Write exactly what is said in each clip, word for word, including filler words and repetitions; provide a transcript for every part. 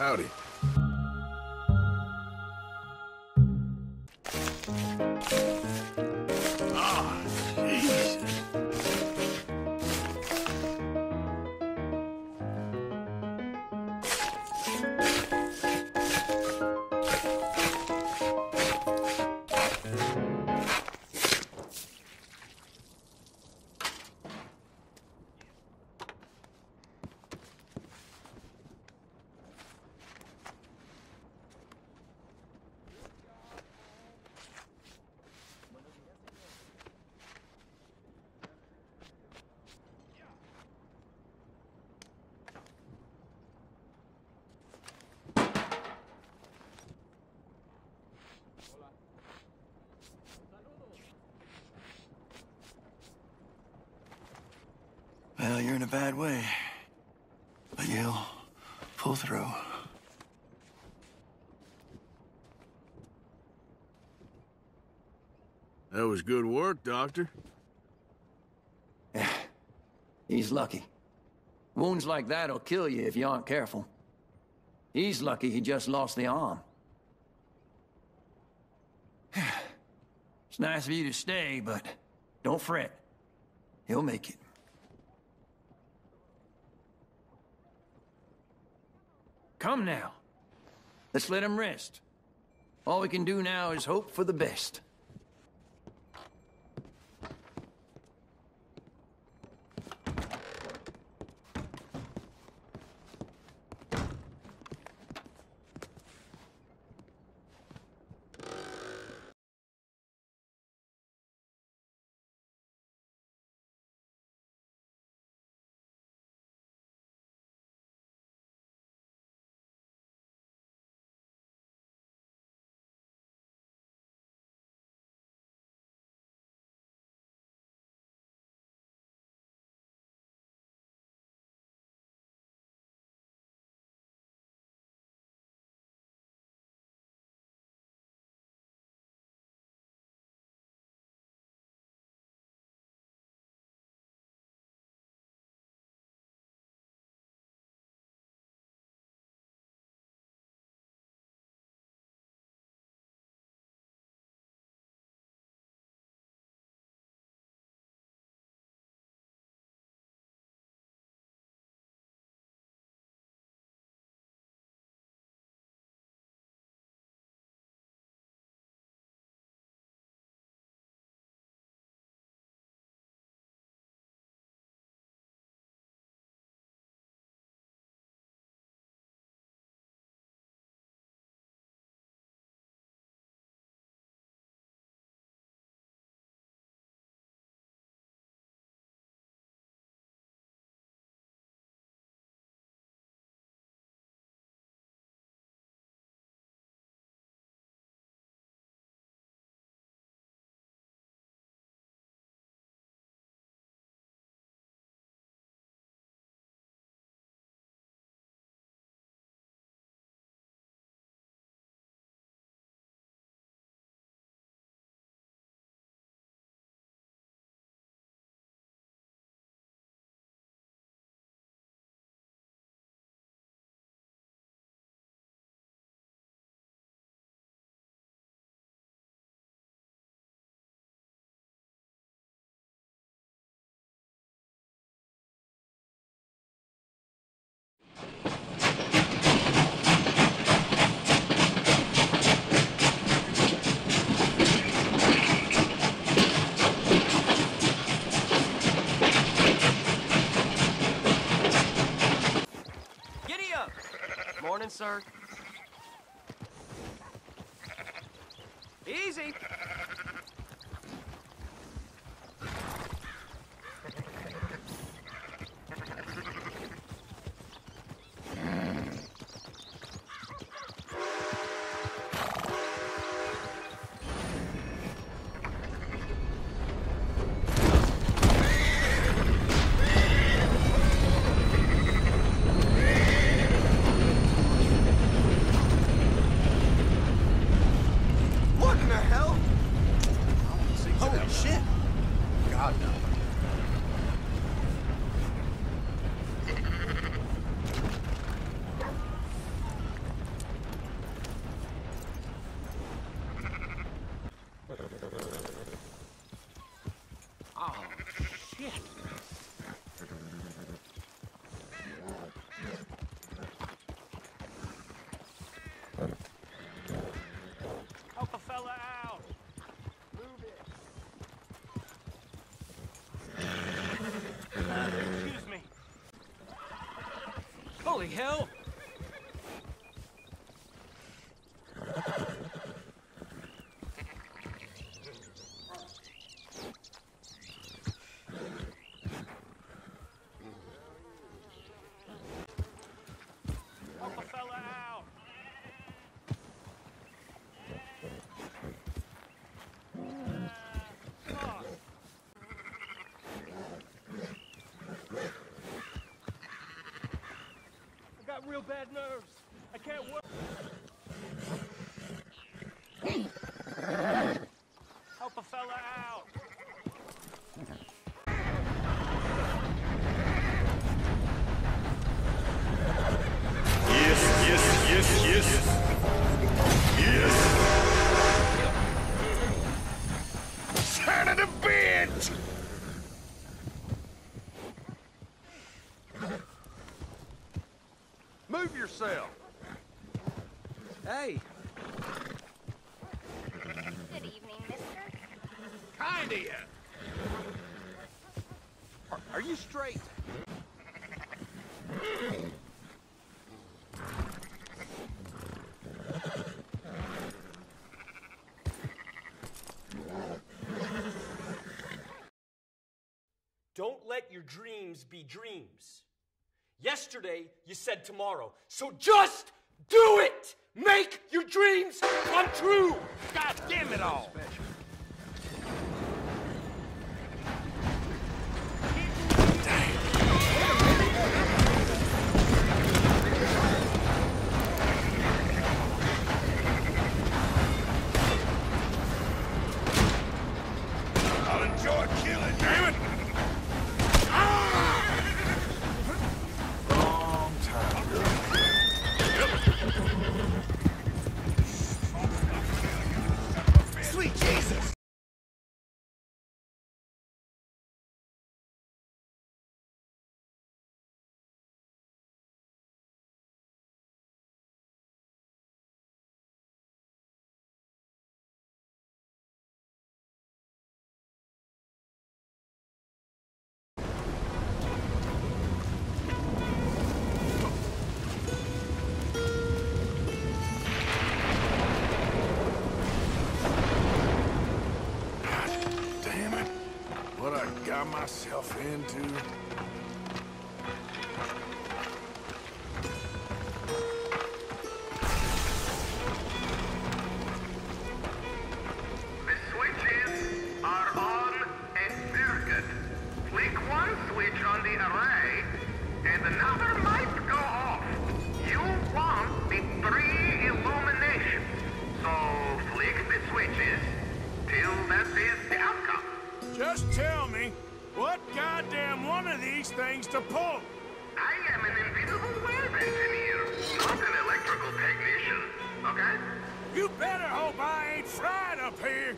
Howdy. Ah, Jesus. Well, you're in a bad way, but you'll pull through. That was good work, Doctor. Yeah, he's lucky. Wounds like that'll kill you if you aren't careful. He's lucky he just lost the arm. It's nice of you to stay, but don't fret. He'll make it. Come now. Let's let him rest. All we can do now is hope for the best. Morning, sir. Easy. Oh, shit. Help a fella out. Move it. Excuse me. Holy hell! Help a fella out. Fuck. I got real bad nerves. I can't work. Help a fella out. Yes, yes, yes, yes. Yes. Son of a bitch! Move yourself. Hey. Good evening, mister. Kinda. Are, are you straight? Don't let your dreams be dreams. Yesterday, you said tomorrow. So just do it! Make your dreams come true! God damn it all! I'll enjoy killing, damn it! Long time, girl. Sweet Jesus! Damn it. What I got myself into. The switches are on and very good. Flick one switch on the array, and another might go off. You want the three illuminations. So flick the switches till that is the outcome. Just tell me what goddamn one of these things to pull. I am an invisible web engineer, not an electrical technician. Okay? You better hope I ain't fried up here.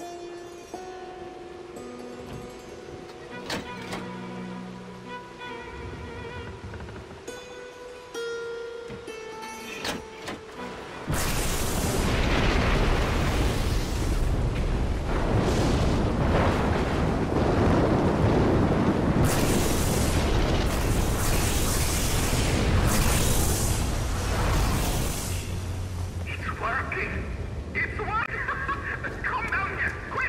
It's working. It's working. Come down here, quick.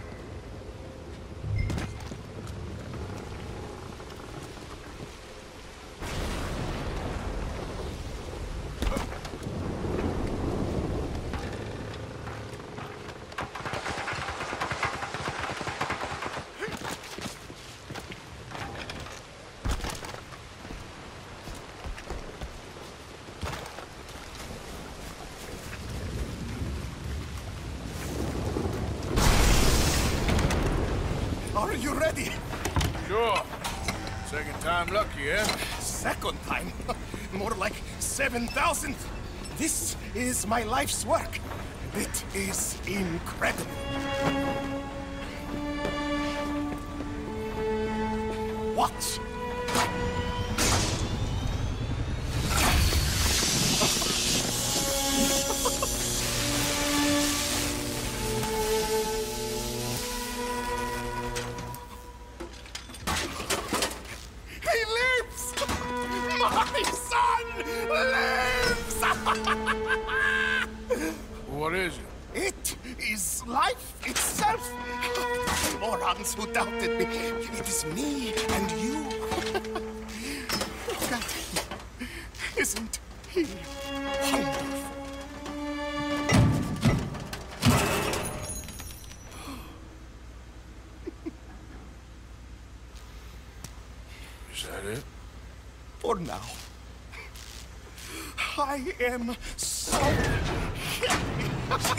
Are you ready? Sure. Second time lucky, eh? Second time? More like seven thousand. This is my life's work. It is incredible. Watch. He lives! My son lives! What is it? It is life itself. Morons who doubted me. It is me and you. Look at him. Isn't he wonderful? Is that it? For now. I am so happy.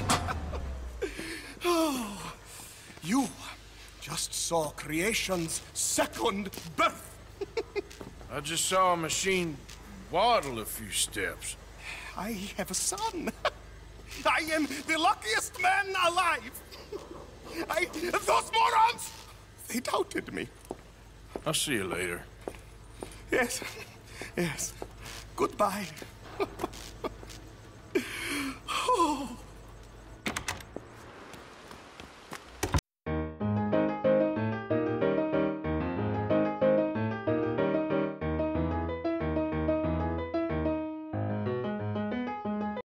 Oh, you just saw creation's second birth. I just saw a machine waddle a few steps. I have a son. I am the luckiest man alive. I, those morons, they doubted me. I'll see you later. Yes, yes. Goodbye.